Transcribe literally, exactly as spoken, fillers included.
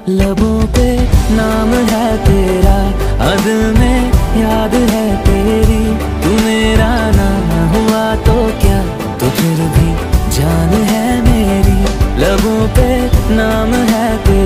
लबों पे नाम है तेरा, हद में याद है तेरी। तू मेरा ना हुआ तो क्या, तो फिर भी जान है मेरी। लबों पे नाम